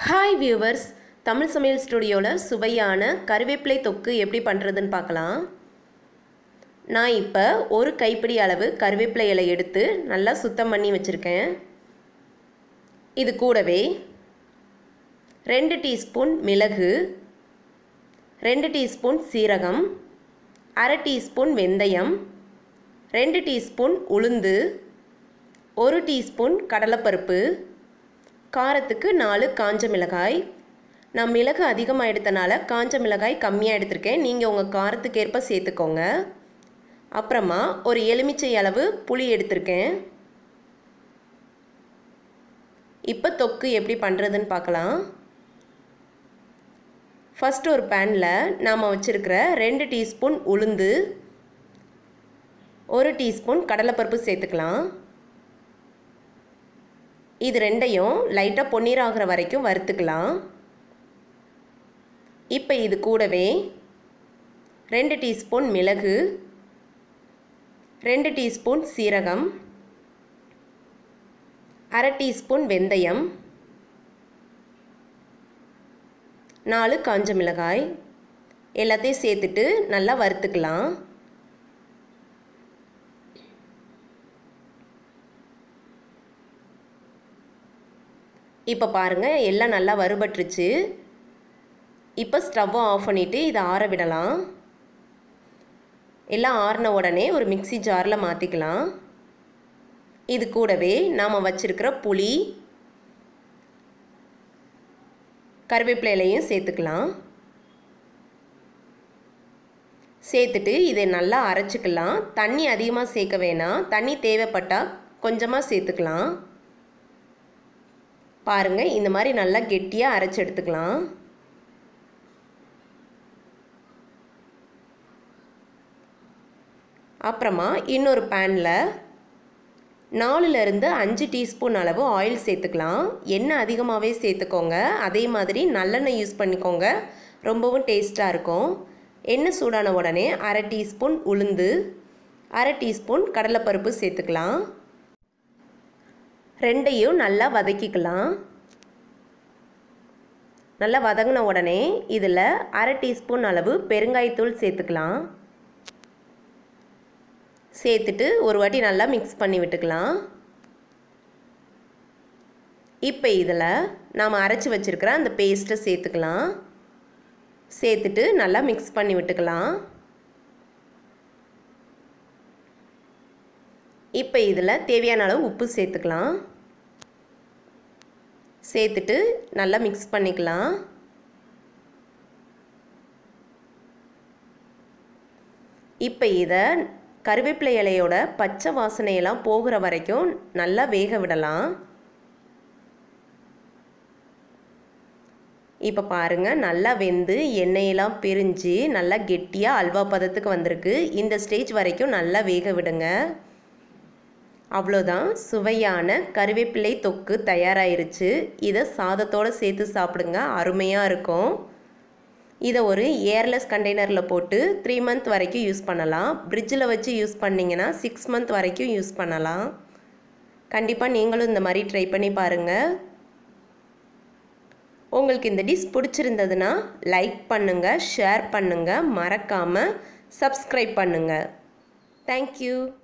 Hi viewers, Tamil சமையல் ஸ்டுடியோவில் சுவையான கருவேப்பிலை தொக்கு எப்படி பண்ணுறதுன்னு பார்க்கலாம். நான் இப்போ ஒரு கைப்பிடி அளவு கருவேப்பிலை இலை எடுத்து நல்லா சுத்தம் பண்ணி வச்சுருக்கேன். இது கூடவே 2 டீஸ்பூன் மிளகு, 2 டீஸ்பூன் சீரகம், அரை டீஸ்பூன் வெந்தயம், 2 டீஸ்பூன் உளுந்து, 1 டீஸ்பூன் கடலைப்பருப்பு, காரத்துக்கு 4 காஞ்ச மிளகாய். நான் மிளகு அதிகமாக எடுத்தனால காஞ்ச மிளகாய் கம்மியாக எடுத்திருக்கேன். நீங்கள் உங்கள் காரத்துக்கு ஏற்ப சேர்த்துக்கோங்க. அப்புறமா ஒரு எலுமிச்சை அளவு புளி எடுத்திருக்கேன். இப்போ தொக்கு எப்படி பண்ணுறதுன்னு பார்க்கலாம். ஃபஸ்ட்டு ஒரு பேனில் நாம் வச்சுருக்கிற 2 டீஸ்பூன் உளுந்து, 1 டீஸ்பூன் கடலைப்பருப்பு சேர்த்துக்கலாம். இது ரெண்டையும் லைட்டாக பொன்னிறாகிற வரைக்கும் வறுத்துக்கலாம். இப்போ இது கூடவே 2 டீஸ்பூன் மிளகு, 2 டீஸ்பூன் சீரகம், அரை டீஸ்பூன் வெந்தயம், 4 காஞ்ச மிளகாய் எல்லாத்தையும் சேர்த்துட்டு நல்லா வறுத்துக்கலாம். இப்போ பாருங்கள், எல்லாம் நல்லா வறுபட்டுருச்சு. இப்போ ஸ்டவ்வை ஆஃப் பண்ணிவிட்டு இதை ஆற விடலாம். எல்லாம் ஆறின உடனே ஒரு மிக்ஸி ஜாரில் மாற்றிக்கலாம். இது கூடவே நாம் வச்சுருக்கிற புளி, கருவேப்பிலை இலையும் சேர்த்துக்கலாம். சேர்த்துட்டு இதை நல்லா அரைச்சிக்கலாம். தண்ணி அதிகமாக சேர்க்க வேணாம். தண்ணி தேவைப்பட்டால் கொஞ்சமாக சேர்த்துக்கலாம். பாருங்கள், இந்த மாதிரி நல்லா கெட்டியாக அரைச்சி எடுத்துக்கலாம். அப்புறமா இன்னொரு பேனில் 4லேருந்து 5 டீஸ்பூன் அளவு ஆயில் சேர்த்துக்கலாம். எண்ணெய் அதிகமாகவே சேர்த்துக்கோங்க. அதே மாதிரி நல்லெண்ணெய் யூஸ் பண்ணிக்கோங்க, ரொம்பவும் டேஸ்ட்டாக இருக்கும். எண்ணெய் சூடான உடனே அரை டீஸ்பூன் உளுந்து, அரை டீஸ்பூன் கடலைப்பருப்பு சேர்த்துக்கலாம். ரெண்டையும் நல்லா வதக்கிக்கலாம். நல்லா வதங்கின உடனே இதில் அரை டீஸ்பூன் அளவு பெருங்காயத்தூள் சேர்த்துக்கலாம். சேர்த்துட்டு ஒரு வாட்டி நல்லா மிக்ஸ் பண்ணி விட்டுக்கலாம். இப்போ இதில் நாம் அரைச்சி வச்சுருக்கிற அந்த பேஸ்ட்டை சேர்த்துக்கலாம். சேர்த்துட்டு நல்லா மிக்ஸ் பண்ணி விட்டுக்கலாம். இப்போ இதில் தேவையான அளவு உப்பு சேர்த்துக்கலாம். சேர்த்துட்டு நல்லா மிக்ஸ் பண்ணிக்கலாம். இப்போ இதை கருவேப்பிலை இலையோட பச்சை வாசனையெல்லாம் போகிற வரைக்கும் நல்லா வேக விடலாம். இப்போ பாருங்கள், நல்லா வெந்து எண்ணெயெல்லாம் பிரிஞ்சு நல்லா கெட்டியாக அல்வா பதத்துக்கு வந்திருக்கு. இந்த ஸ்டேஜ் வரைக்கும் நல்லா வேக விடுங்க. அவ்வளோதான், சுவையான கருவேப்பிலை தொக்கு தயாராகிருச்சு. இதை சாதத்தோடு சேர்த்து சாப்பிடுங்க, அருமையாக இருக்கும். இதை ஒரு ஏர்லெஸ் கண்டெய்னரில் போட்டு 3 மந்த் வரைக்கும் யூஸ் பண்ணலாம். ஃப்ரிட்ஜில் வச்சு யூஸ் பண்ணிங்கன்னா 6 மந்த் வரைக்கும் யூஸ் பண்ணலாம். கண்டிப்பாக நீங்களும் இந்த மாதிரி ட்ரை பண்ணி பாருங்கள். உங்களுக்கு இந்த டிஷ் பிடிச்சிருந்ததுன்னா லைக் பண்ணுங்கள், ஷேர் பண்ணுங்கள், மறக்காமல் சப்ஸ்கிரைப் பண்ணுங்கள். தேங்க்யூ.